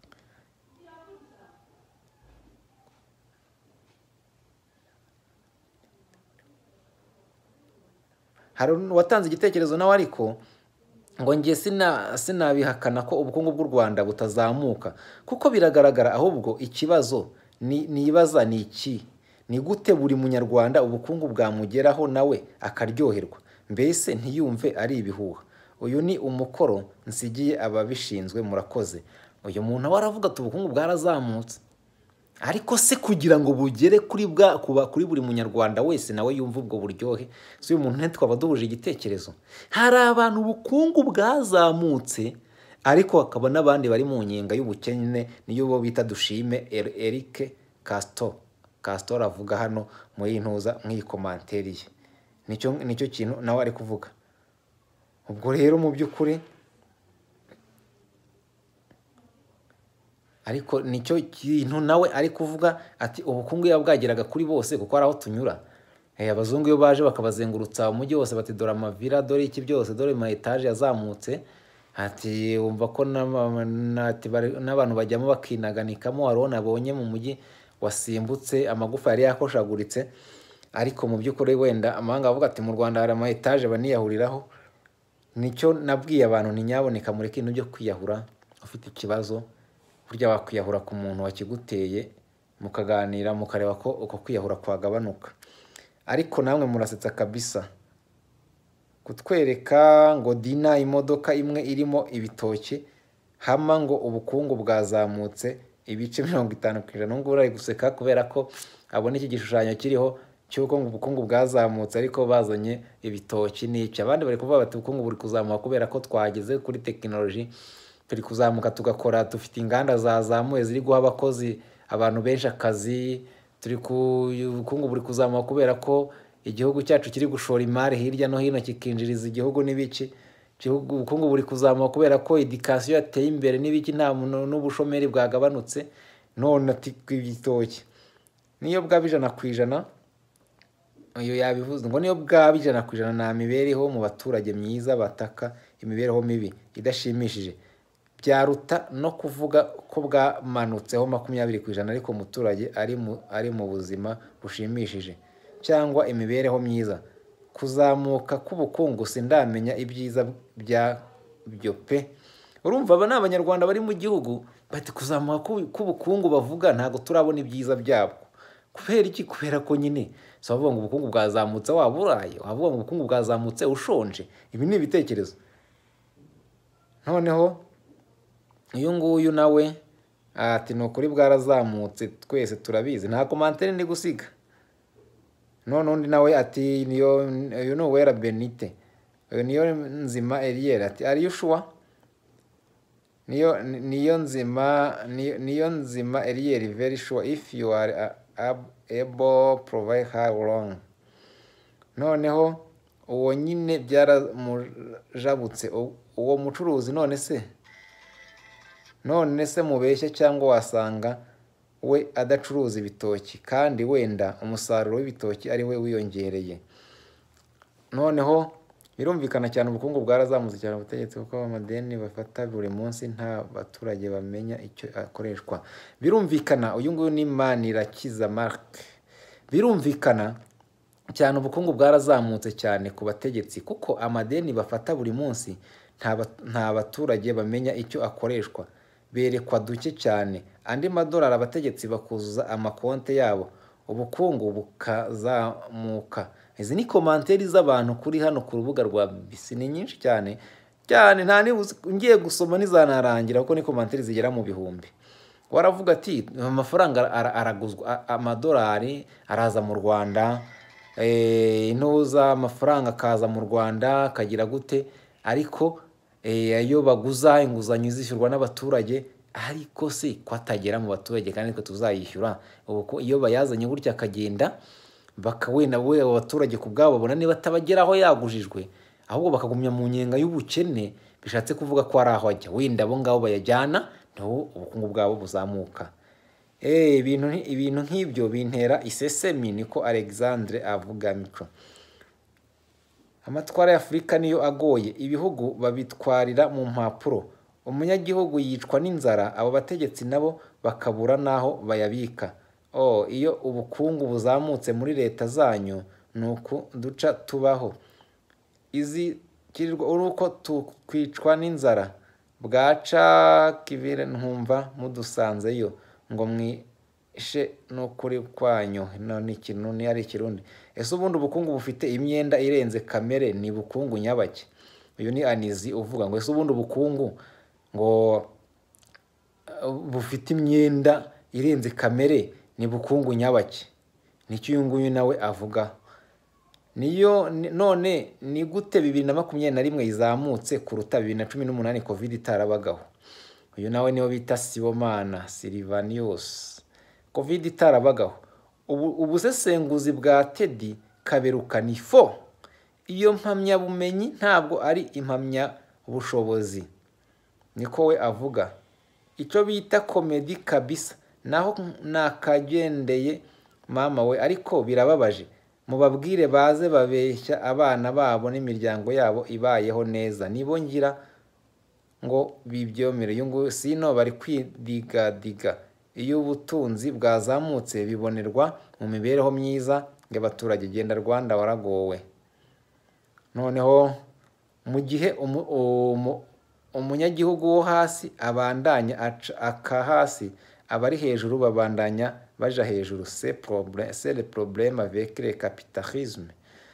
Hari watanze igitekerezo nawe ariko ngo ngiye sina sinabihakana ko ubukungu bw'u Rwanda butazamuka kuko biragaragara, ahubwo ikibazo ni nibaza ni iki, ni gute buri munyarwanda ubukungu bwamugeraho nawe akaryoherwa, mbese ntiyumve ari ibihuha. Uyu ni umukoro nsigiye ababishinzwe, murakoze. Uyu muntu waravuga ati ubukungu bwarazamutse, ariko se kugira ngo bugere kuri bwa kuba kuri buri munyarwanda wese nawe yumva ubwo buryohe, so uyu muntu ntitwaba duhuje igitekerezo. Hari abantu ubukungu bwazamutse ariko hakaba n'abandi bari mu nyenga y'ubukene, niyo bo bita Dushime Eric Castor Castor avuga hano muri intuza nk'iyi komanteri ye. Nicyo nicyo kintu nawe ari kuvuga. Ubwo rero mu by'ukuri ariko nicyo kintu nawe ari kuvuga ati ubukungu yabwageraga kuri bose kuko ari aho tunyura. Eh abazungu yo baje bakabazengurutsa umujyi wose bati dore amavira, dore iki byose, dore ama etage yazamutse, ati umva ko n'abantu bajyamo bakinaganikamo. Warona abonye mu mujyi wasimbutse amagufa yari yakoshaguritse, ariko mu by'ukuri wenda amahanga avuga ati mu Rwanda hari ama etage baniyahuriraho. Nicyo nabwiye abantu ntinyaboneka mureke ibintu byo kwiyahura. Ufite ikibazo burya wakwiyahura ku muntu wakiguteye, mukaganira mukareba ko uko kwiyahura kwagabanuka. Ariko namwe murasetsa kabisa kutwereka ngo Dina imodoka imwe irimo ibitoki hama ngo ubukungu bwazamutse ibice mirongo itanu ku ijana. Ngo uri guseka kubera ko abona iki gishushanyo kiriho cyuko ngo ubukungu bwazamutse ariko bazanye ibitoki n'icyo. Abandi bari kuvuga bati ubukungu buri kuzamuka kubera ko twageze kuri technology, turi kuzamuka tugakora, dufite inganda zazamuye ziri guha abakozi abantu benshi akazi. Turi ku ubukungu buri kuzamuka kubera ko igihugu cyacu kiri gushora imari hirya no hino kikinjiriza igihugu n'ibiki. Ubukungu buri kuzamuka kubera ko education yateye imbere n'ibiki, nta n'ubushomeri bwagabanutse. None ati kw'ibitoki niyo bwaba ijana ku ijana, iyo yabivuze ngo niyo bwaba ijana ku ijana nta mibereho mu baturage myiza, bataka imibereho mibi idashimishije, byaruta no kuvuga ko bwamanutseho makumyabiri ku ijana ariko umuturage ari mu ari mu buzima bushimishije cyangwa imibereho myiza. Kuzamuka k'ubukungu sindamenya ibyiza bya byo pe. Urumva aba n'abanyarwanda bari mu gihugu bati kuzamuka k'ubukungu bavuga ntago turabona ibyiza byabwo. Kubera iki? Kubera ko nyine so bavuga ngo ubukungu bwazamutse waburaye, wavuga ngo ubukungu bwazamutse ushonje. Ibi ni ibitekerezo. Noneho uyu nguyu nawe ati no kuri bwarazamutse twese turabizi, nta commentaire ndi gusiga. None undi nawe ati niyo you know where Benite, niyo nzima Eliel ati are you sure? Niyo niyo nzima niyo nzima Eliel very sure if you are uh, able provide her wrong. Noneho uwo nyine byaramujabutse uwo mucuruzi none se none se mubeshya cyangwa wasanga we adacuruza ibitoki kandi wenda umusaruro w'ibitoki ari we wiyongereye. Noneho birumvikana cyane ubukungu bwarazamutse cyane ubutegetsi kuko amadeni bafata buri munsi nta baturage bamenya icyo akoreshwa. Birumvikana uyu nguyu ni Manirakiza Mark. Birumvikana cyane ubukungu bwarazamutse cyane ku bategetsi kuko amadeni bafata buri munsi nta baturage bamenya icyo akoreshwa, berekwa duke cyane. Andi madolari abategetsi bakuzuza amakonte yabo, ubukungu bukazamuka. Izi ni komanteri z'abantu kuri hano ku rubuga rwa B B C, ni nyinshi cyane cyane, nta ngiye gusoma nizanarangira kuko ni komanteri zigera mu bihumbi. Waravuga ati amafaranga araguzwa, amadolari araza mu Rwanda, intuza amafaranga akaza mu Rwanda akagira gute, ariko ayo baguza inguzanyo zishyurwa n'abaturage, ariko se ko atagera mu baturage kandi ko tuzayishyura. Ubu iyo bayazanye gutya akagenda bakawena we abaturage ku bwabo babona niba atabageraho yagujijwe, ahubwo bakagumya mu nyenga y'ubukene, bishatse kuvuga ko ari aho ajya, wenda abo ngabo bayajyana naho ubukungu bwabo buzamuka. Eh ibintu ibintu nk'ibyo bintera isesemi, niko Alexandre avuga mico. Amatwara ya Afurika niyo agoye, ibihugu babitwarira mu mpapuro, umunyagihugu yicwa n'inzara, abo bategetsi nabo bakabura naho bayabika. Oh, iyo ubukungu buzamutse muri leta zanyu nuko duca tubaho. Izi kirirwa uruko tukwicwa n'inzara, bwaca kibire ntumva mudusanzeyo ngo mwishe no kuri kwanyu. None ikintu ni ari kirundi. Ese ubundi ubukungu bufite imyenda irenze kamere ni bukungu nyabake? Uyu ni Anizi uvuga ngo ese ubundi ubukungu ngo bufite imyenda irenze kamere ni bukungu nyabake? Nicyo uyu nguyu nawe avuga. Niyo none ni gute bibiri na makumyabiri na rimwe izamutse kuruta bibiri na cumi n'umunani covid itarabagaho? Uyu nawe niwo bita Sibomana Silvanius. Covid itarabagaho. Ubu ubusesenguzi bwa Teddy Kaberuka ni fo. Iyo mpamya bumenyi ntabwo ari impamya bushobozi, niko we avuga. Icyo bita komedi kabisa, naho nakagendeye mama we, ariko birababaje. Mubabwire baze babeshya abana babo n'imiryango yabo ibayeho neza, nibo ngira ngo bibyomere. Uyu nguyu sino bari kwidigadiga. Iyo ubutunzi bwazamutse bibonerwa mu mibereho myiza y'abaturage. Genda Rwanda waragowe. Noneho mu gihe umunyagihugu wo hasi abandanya aka hasi, abari hejuru babandanya baja hejuru. C'est le problème avec le capitalisme.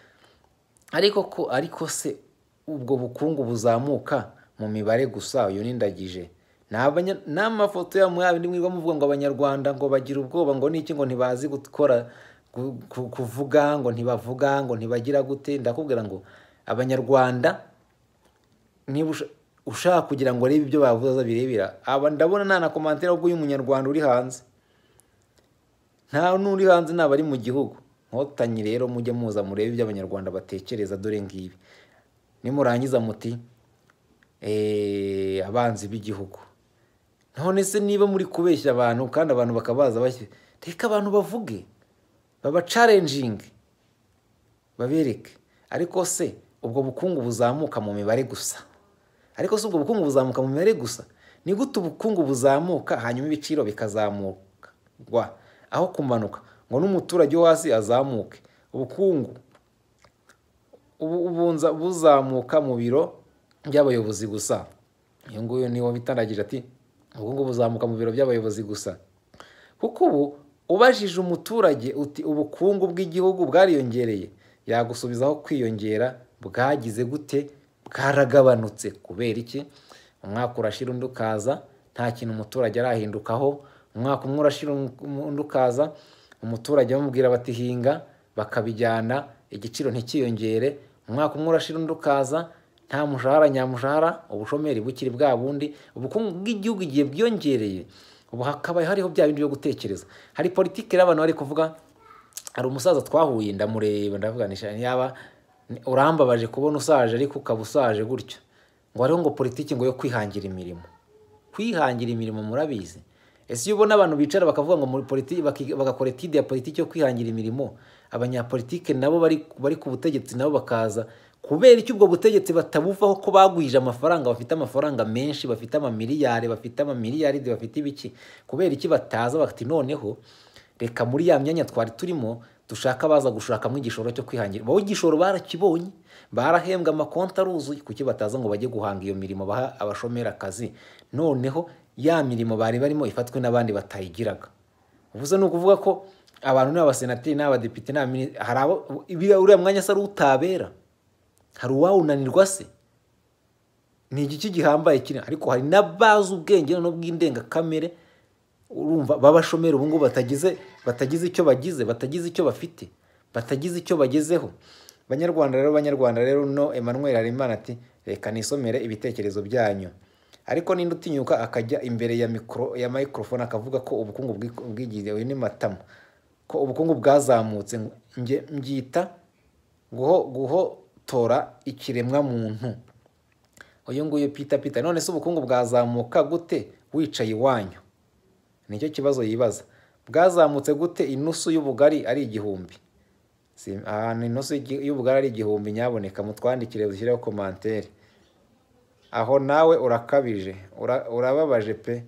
Ariko ko ariko se ubwo bukungu buzamuka mu mibare gusa? Uyu nindagije n'amafoto ya mwabe nimwiga muvuga ngo abanyarwanda ngo bagira ubwoba ngo niki, ngo ntibazi gukora kuvuga, ngo ntibavuga, ngo ntibagira gute. Ndakubwira ngo abanyarwanda niba ushaka kugira ngo rebe ibyo bavuza birebera, aba ndabona nta na commentaire ubwo y'umunyarwanda uri hanze, nta n'uri hanze n'abari mu gihugu. Nkotanyi rero mujye muza murebe ibyo abanyarwanda batekereza. Dore ngibi nimurangiza muti eh abanzi b'igihugu. None se niba muri kubeshya abantu kandi abantu bakabaza bashye, reka abantu bavuge, baba challenging, babereke. Ariko se ubwo bukungu buzamuka mu mibare gusa? Ariko se ubwo bukungu buzamuka mu mibare gusa? Ni gute ubukungu buzamuka hanyuma ibiciro bikazamurwa aho kumanuka ngo n'umuturage wo hasi azamuke? Ubukungu ubunza buzamuka mu biro by'abayobozi gusa. Uyu nguyu niwo bitandagije ati ubukungu buzamuka mu biro by'abayobozi gusa. Kuko ubu ubajije umuturage uti ubukungu bw'igihugu bwariyongereye, yagusubizaho kwiyongera bwagize gute? Bwaragabanutse. Kubera iki? Umwaka urashira undi ukaza nta kintu umuturage arahindukaho. Umwaka umwe urashira undi ukaza umuturage bamubwira bati hinga, bakabijyana igiciro ntikiyongere. Umwaka umwe urashira undi ukaza nta mushahara nyamushahara, ubushomeri bukiri bwa bundi. Ubukungu bw'igihugu igiye bwiyongereye, ubu hakaba hariho bya bindi byo gutekereza. Hari politike y'abantu bari kuvuga. Hari umusaza twahuye ndamureba ndavuganisha, yaba urambabaje kubona usaje ariko ukaba usaje gutyo, ngo hariho ngo politiki ngo yo kwihangira imirimo. kwihangira imirimo murabizi. Ese iyo ubona abantu bicara bakavuga ngo muri politiki bagakora etide ya politiki yo kwihangira imirimo, abanyapolitike nabo bari bari ku butegetsi nabo bakaza kubera iki ubwo butegetsi batabuvaho ko bagwije amafaranga, bafite amafaranga menshi, bafite amamiliyari, bafite amamiliyaride, bafite ibiki, kubera iki bataza bafite noneho reka muri ya myanya twari turimo dushaka baza gushakamo igishoro cyo kwihangira. Bo igishoro barakibonye, barahembwa amakonti aruzuye, kuki bataza ngo bajye guhanga iyo mirimo baha abashomera akazi, noneho ya mirimo bari barimo ifatwe n'abandi batayigiraga. Uvuze no kuvuga ko abantu n'abasenateri n'abadepite n'abo uriya mwanya se ari utabera, hari uwawunanirwa se? Ni igiki gihambaye kiri, ariko hari n'abazi ubwenge no bw'indenga kamere urumva babashomera ubu ngubu batagize batagize icyo bagize, batagize icyo bafite, batagize icyo bagezeho. Banyarwanda rero Banyarwanda rero no Emmanuel Harimana ati reka nisomere ibitekerezo byanyu. Ariko ninde utinyuka akajya imbere ya mikro ya microphone akavuga ko ubukungu bwigize ni matama, ko ubukungu bwazamutse, nge mbyita guho guho tora ikiremwa muntu. Uyu nguyu pita pita none se ubukungu bwazamuka gute wicaye iwanyu? Nicyo kibazo yibaza. Bwazamutse gute inusu y'ubugari ari igihumbi? Si ahantu inusu y'ubugari ari igihumbi nyaboneka mutwandikire dushyireho commentaire. Aho nawe urakabije, urababaje pe.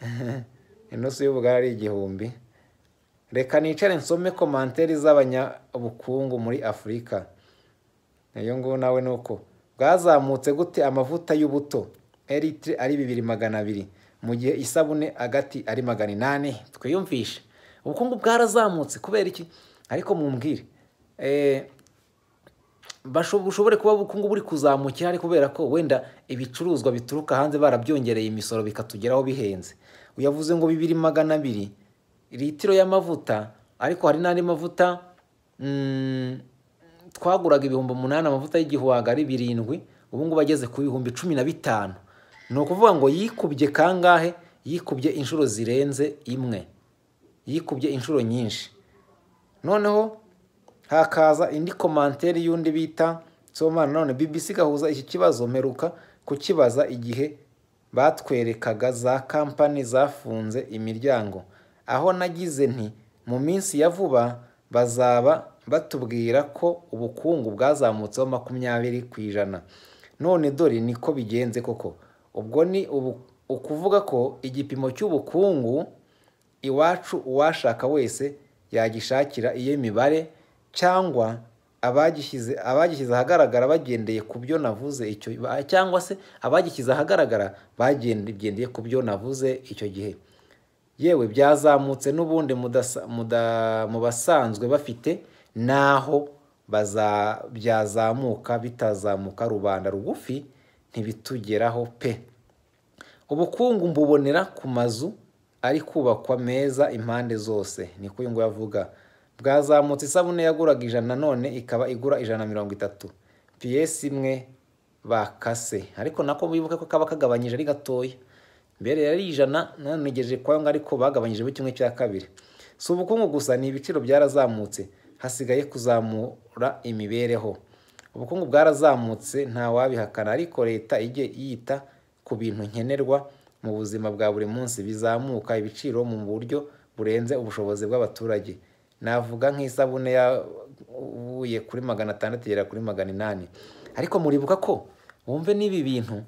Inusu y'ubugari ari igihumbi. Reka nicare nsome commentaire z'abanya ubukungu muri Afrika. Iyo ngo nawe nuko bwazamutse gute amavuta y'ubuto litre ari bibiri magana abiri mu gihe isabune agati ari magana inani? Twiyumvishe ubukungu bwarazamutse kubera iki? Ariko mumbwire eh bashobore kuba ubukungu buri kuzamukira ari kubera ko wenda ibicuruzwa bituruka hanze barabyongereye imisoro bikatugeraho bihenze. Uyavuze ngo bibiri magana abiri litiro y'amavuta, ariko hari n'andi mavuta mm, twaguraga ibihumbi umunani, amavuta y'igihwagari birindwi, ubu ngubu bageze ku bihumbi cumi na bitanu. Ni ukuvuga ngo yikubye kangahe? Yikubye inshuro zirenze imwe, yikubye inshuro nyinshi. Noneho hakaza indi commentaire y'undi bita Somana none B B C gahuza iki kibazo mperuka kukibaza igihe batwerekaga za kampani zafunze imiryango, aho nagize nti mu minsi ya vuba bazaba batubwira ko ubukungu bwazamutseho makumyabiri ku ijana. None dore niko bigenze koko. Ubwo ni ubu, ukuvuga ko igipimo cy'ubukungu iwacu uwashaka wese yagishakira iyo mibare, cyangwa abagishyize abagishyize ahagaragara bagendeye ku byo navuze icyo, cyangwa se abagishyize ahagaragara bagendeye ku byo navuze icyo gihe. Yewe byazamutse n'ubundi mu basanzwe bafite naho baza byazamuka bitazamuka, rubanda rugufi ntibitugeraho pe. Ubukungu mbubonera ku mazu ari kubakwa meza impande zose, niko uyu ngo yavuga. Bwazamutse isabune yaguraga ijana none ikaba igura ijana na mirongo itatu, piyesi imwe bakase, ariko nako bibuka ko kaba kagabanyije ari gatoya. Mbere yari ijana none negeje kwa ngo ariko bagabanyije kimwe cya kabiri. Si ubukungu gusa ni ibiciro byarazamutse, hasigaye kuzamura imibereho. Ubukungu bwarazamutse nta wabihakana, ariko leta ijye yita ku bintu nkenerwa mu buzima bwa buri munsi bizamuka ibiciro mu buryo burenze ubushobozi bw'abaturage. Navuga nk'isabune yavuye kuri magana atandatu igera kuri magana inani. Ariko muribuka ko wumve n'ibi bintu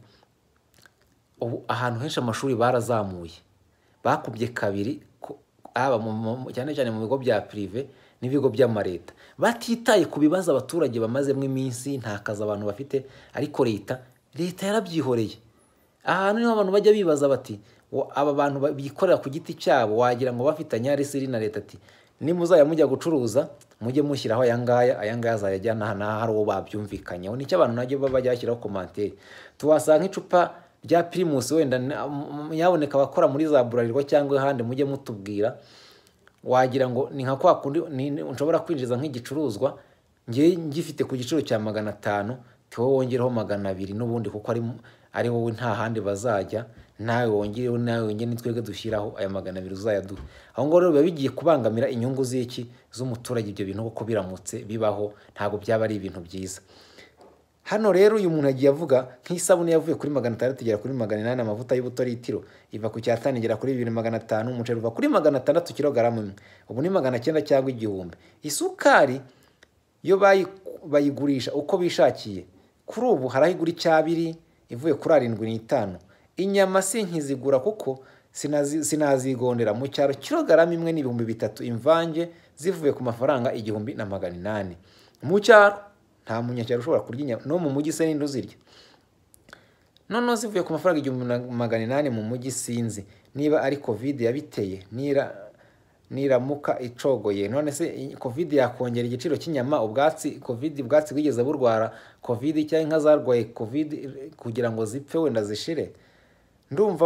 ubu ahantu henshi amashuri barazamuye, bakubye kabiri, aba cyane cyane mu bigo bya prive n'ibigo by'amareta, batitaye ku bibazo abaturage bamazemo iminsi nta kazi abantu bafite. Ariko leta leta yarabyihoreye. Ahantu niho abantu bajya bibaza bati aba bantu bikorera ku giti cyabo wagira ngo bafitanye arisiri na leta, ati nimuzaya mujya gucuruza mujye mushyiraho aya ngaya aya ngaya azayajyana na hari uwo babyumvikanyeho. Nicyo abantu najye bajya bashyiraho commentaire. Tuwasanga icupa rya Primus wenda yaboneka abakora muri za Burarirwa cyangwa ahandi mujye mutubwira, wagira ngo ni nka kwa kundi nshobora kwinjiza nk'igicuruzwa ngiye ngifite ku giciro cya magana atanu, tewe wongereho magana abiri n'ubundi kuko ari ari wowe nta handi bazajya, nawe wongereho nawe wongere nitwege dushyiraho aya magana abiri uzayaduha. Aho ngo rero biba bigiye kubangamira inyungu z'iki z'umuturage. Ibyo bintu uko biramutse bibaho ntabwo byaba ari ibintu byiza. hano rero uyu muntu agiye avuga nk'isabune yavuye kuri magana atandatu igera kuri magana inani, amavuta y'ubuto litiro iva ku cyatanu igera kuri bibiri magana atanu, umuceri uva kuri magana atandatu kilogaramu imwe ubu ni magana cyenda cyangwa igihumbi. Isukari yo bayigurisha uko bishakiye, kuri ubu harahigura icyabiri ivuye kuri arindwi n'itanu. Inyama sinkizigura kuko sinazigondera, mu cyaro kilogaramu imwe n'ibihumbi bitatu imvange zivuye ku mafaranga igihumbi na magana inani. Mu cyaro nta munyacyaro ushobora kurya inyama, no mu mujyi se ninde uzirya? Noneho zivuye ku mafaranga igihumbi na magana inani mu mujyi sinzi niba ari covid yabiteye nira niramuka icogoye. None se covid yakongera igiciro cy'inyama? Ubwatsi covid ubwatsi bwigeze burwara covid cyangwa inka zarwaye covid kugira ngo zipfe wenda zishire? Ndumva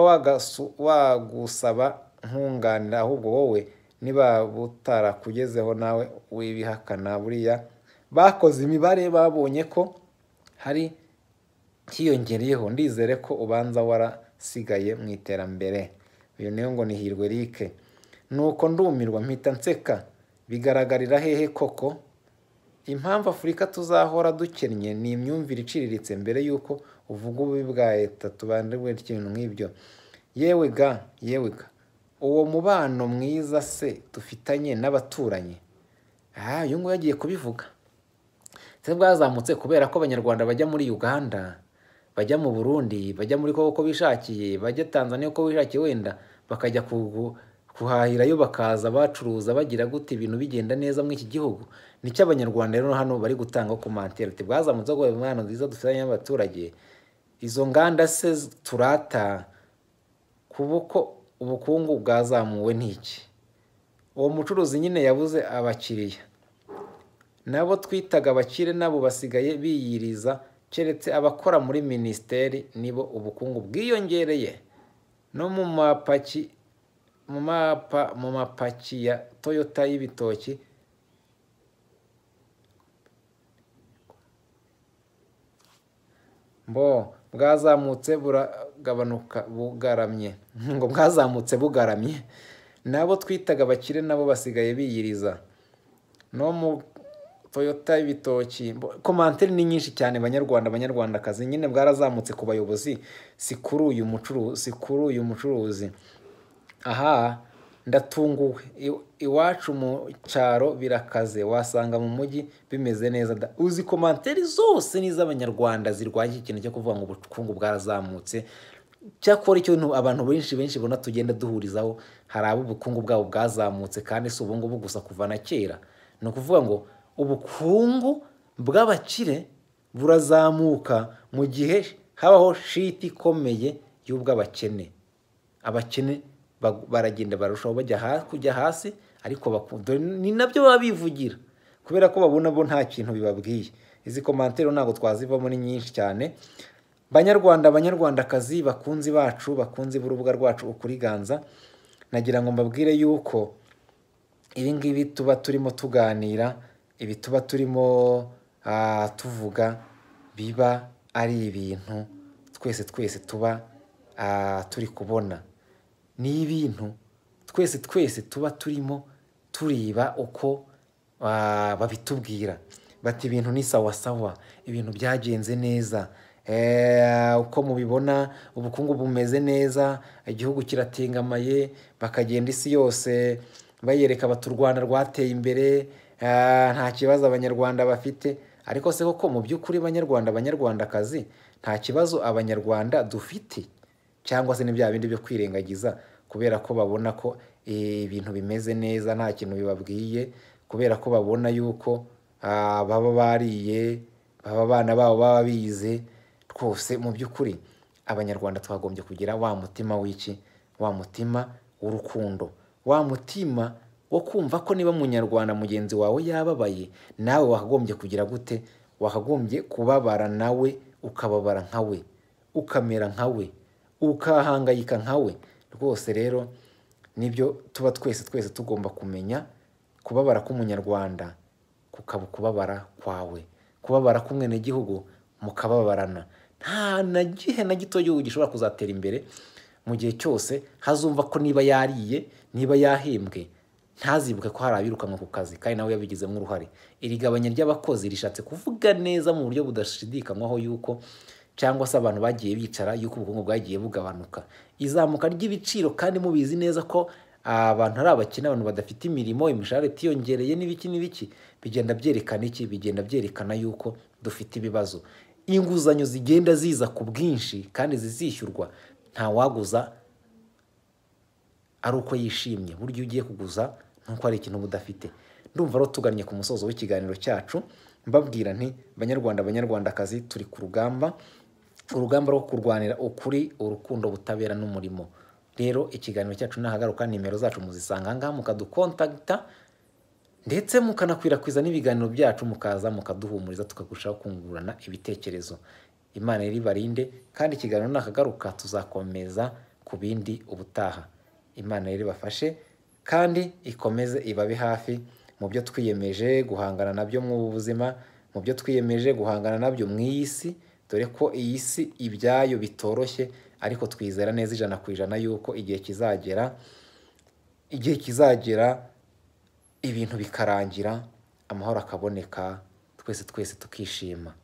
wagusaba nkunganira, ahubwo wowe niba butarakugezeho nawe wibihakana. Buriya bakoze imibare babonye ko hari hiyongereyeho, ndizere ko ubanza warasigaye mu iterambere. Uyu niyo ngo ni Hirwe Eric. Nuko ndumirwa mpita nseka, bigaragarira hehe koko? Impamvu Afurika tuzahora dukennye ni imyumvire iciriritse. Mbere yuko uvuga ububi bwa Leta tubandiwe ikintu nk'ibyo. Yewe ga yewe ga uwo mubano mwiza se dufitanye n'abaturanyi? Ah, uyu nguyu yagiye kubivuga. Se bwazamutse kubera ko abanyarwanda bajya muri Uganda, bajya mu Burundi, bajya muri Kongo uko bishakiye, bajya Tanzania uko bishakiye, wenda bakajya kuhahirayo bakaza bacuruza bagira gute ibintu bigenda neza muri iki gihugu. Nicyo abanyarwanda rero hano bari gutanga komantere ati bwazamutse ngo umwana nziza dufitanye n'abaturage. Izo nganda se turata kubuko ubukungu bwazamuwe n'iki? Uwo mucuruzi nyine yabuze abakiriya, nabo twitaga abakire nabo basigaye biyiriza, keretse abakora muri ministeri nibo ubukungu bwiyongereye. No mu mapaki mu mapa mu mapaki ya Toyota y'ibitoki mbo bwazamutse buragabanuka bugaramye ngo bwazamutse bugaramye, nabo twitaga abakire nabo basigaye biyiriza. No mu Toyota y'ibitoki. Komantere ni nyinshi cyane banyarwanda banyarwandakazi, nyine bwarazamutse ku bayobozi, si kuri uyu mucuruzi si kuri uyu mucuruzi. Aha ndatunguwe, iwacu mu cyaro birakaze, wasanga mu mujyi bimeze neza. Uzi komantere zose ni z'abanyarwanda zirwanya ikintu cyo kuvuga ngo ubukungu bwarazamutse. Cyakora icyo abantu benshi benshi bona tugenda duhurizaho, hari abo ubukungu bwabo bwazamutse kandi si ubu ngubu gusa, kuva na kera. Ni ukuvuga ngo ubukungu bw'abakire burazamuka mu gihe habaho shiti ikomeye y'ubw'abakene. Abakene baragenda barushaho bajya kujya hasi, ariko ni nabyo baba bivugira kubera ko babona bo nta kintu bibabwiye. Izi komantere ntabwo twazivamo, ni nyinshi cyane. Banyarwanda banyarwandakazi bakunzi bacu, bakunzi b'urubuga rwacu Ukuriganza, nagira ngo mbabwire yuko ibi ngibi tuba turimo tuganira, ibi tuba turimo tuvuga, biba ari ibintu twese twese tuba turi kubona. Ni ibintu twese twese tuba turimo turiba uko babitubwira. Bati ibintu ni sawa sawa, ibintu byagenze neza, uko mubibona ubukungu bumeze neza, igihugu kiratengamaye, bakagenda isi yose bayereka bati u Rwanda rwateye imbere, nta kibazo abanyarwanda bafite. Ariko se koko mu by'ukuri banyarwanda banyarwandakazi nta kibazo abanyarwanda dufite? Cyangwa se ni bya bindi byo kwirengagiza kubera ko babona ko ibintu bimeze neza nta kintu bibabwiye, kubera ko babona yuko baba bariye, baba abana babo baba bize. Twose mu by'ukuri abanyarwanda twagombye kugira wa mutima w'iki? Wa mutima w'urukundo, wa mutima wo kumva ko niba munyarwanda mugenzi wawe yababaye, nawe wakagombye kugira gute? Wakagombye kubabara nawe, ukababara nkawe, ukamera nkawe, ukahangayika nkawe. Rwose rero nibyo tuba twese twese tugomba kumenya. Kubabara k'umunyarwanda kukaba kubabara kwawe, kubabara k'umwenegihugu mukababarana. Nta na gihe na gito igihugu gishobora kuzatera imbere mu gihe cyose hazumva ko niba yariye, niba yahembwe, ntazibuke ko hari abirukanwa ku kazi kandi nawe yabigizemo uruhare. Iri gabanya ry'abakozi rishatse kuvuga neza mu buryo budashidikanywaho yuko cyangwa se abantu bagiye bicara yuko ubukungu bwagiye bugabanuka. Izamuka ry'ibiciro kandi mubizi neza ko abantu ari abakene, abantu badafite imirimo, imishahara itiyongereye n'ibiki n'ibiki, bigenda byerekana iki? Bigenda byerekana yuko dufite ibibazo. Inguzanyo zigenda ziza ku bwinshi kandi zizishyurwa, nta waguza ari uko yishimye. Buryo ugiye kuguza nuko ari ikintu budafite. Ndumva rero tugannye ku musozo w'ikiganiro cyacu, mbabwira nti banyarwanda banyarwandakazi, turi ku rugamba, urugamba rwo kurwanira ukuri, urukundo, butabera n'umurimo. Rero ikiganiro cyacu nahagaruka, nimero zacu muzisanga aha ngaha, mukadukontakta ndetse mukanakwirakwiza n'ibiganiro byacu, mukaza mukaduhumuriza, tukagushaho kungurana ibitekerezo. Imana iri barinde, kandi ikiganiro nakagaruka tuzakomeza ku bindi ubutaha. Imana iri bafashe kandi ikomeze ibabe hafi mu byo twiyemeje guhangana nabyo mu buzima, mu byo twiyemeje guhangana nabyo mu iyi si, dore ko iyi si ibyayo bitoroshye, ariko twizera neza ijana ku ijana yuko igihe kizagera igihe kizagera ibintu bikarangira, amahoro akaboneka, twese twese tukishima.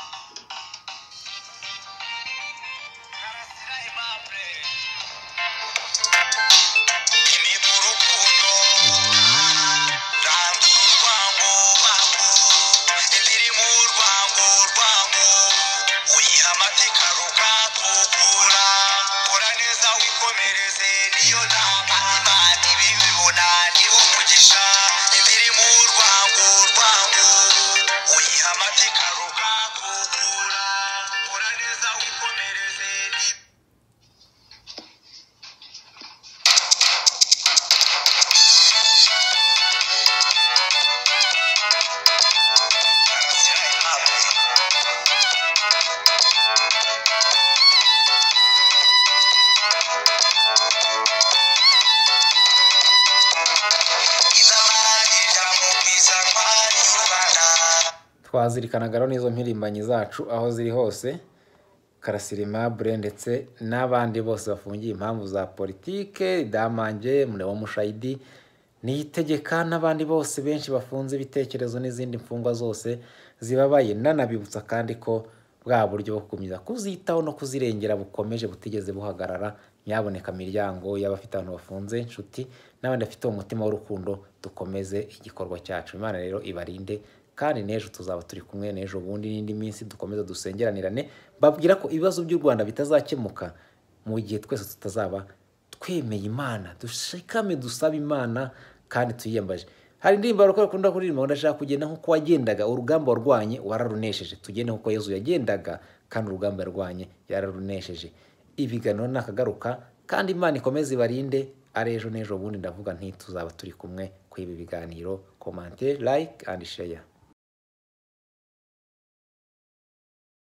Twazirikanaga rero n'izo mpirimbanyi zacu aho ziri hose, Karasirima ndetse n'abandi bose bafungiye impamvu za politike, Damange, Muneho Mushayidi, Niyitegeka n'abandi bose benshi bafunze ibitekerezo n'izindi mfungwa zose zibabaye. Nanabibutsa kandi ko bwa buryo bwo gukomeza kuzitaho no kuzirengera bukomeje butigeze buhagarara. Nyaboneka miryango y'abafite abantu bafunze, inshuti n'abandi bafite umutima w'urukundo, dukomeze igikorwa cyacu. Imana rero ibarinde, kandi n'ejo tuzaba turi kumwe, n'ejo bundi n'indi minsi dukomeza dusengeranirane. Babwira ko ibibazo by'u Rwanda bitazakemuka mu gihe twese tutazaba twemeye Imana, dushikame dusaba Imana kandi tuyiyambaje. Hari indirimbo bakora kunda kuririmba, ndashaka kugenda nkuko wagendaga, urugamba warwanye wararunesheje. Tugende nkuko Yesu yagendaga kandi urugamba yarwanye yararunesheje. Ibiganiro nakagaruka, kandi Imana ikomeze ibarinde. Ari ejo n'ejo bundi ndavuga nti tuzaba turi kumwe ku ibi biganiro. Comment, like and share.